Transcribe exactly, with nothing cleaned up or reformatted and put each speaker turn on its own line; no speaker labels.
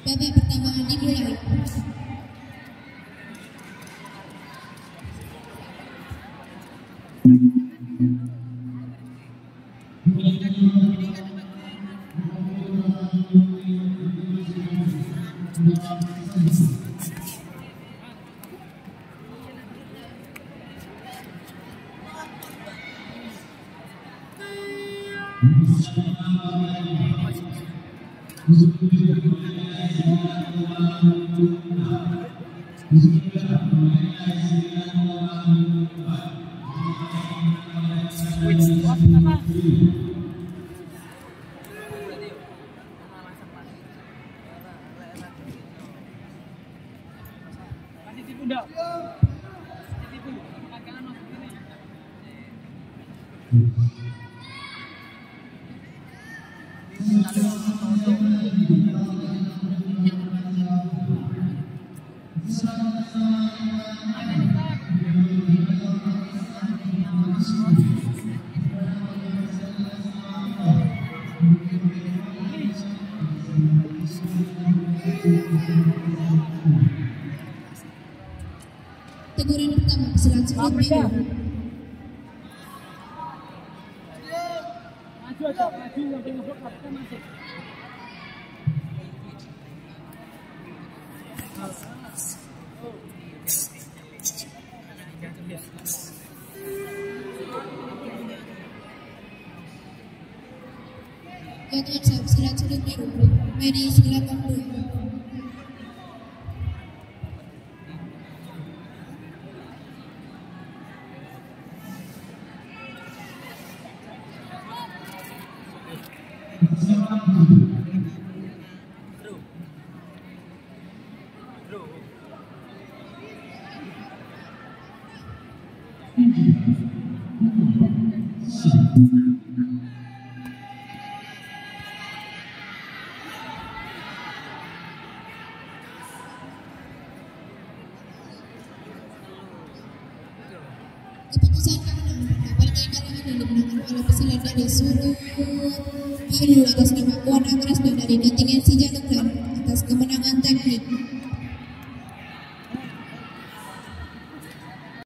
Babak pertama dimulai. Teguran pertama peselang sebelum biru.
Maju aja, maju sampai masuk kita masuk.
Yang ansap peselang sebelum biru. Medi sembilan puluh dua. Keputusan kemenangan kapalnya kalangan yang dimenangkan oleh peselang dari Surut biru atas nama Wana Kresna dari kontingen Si Jatenglan.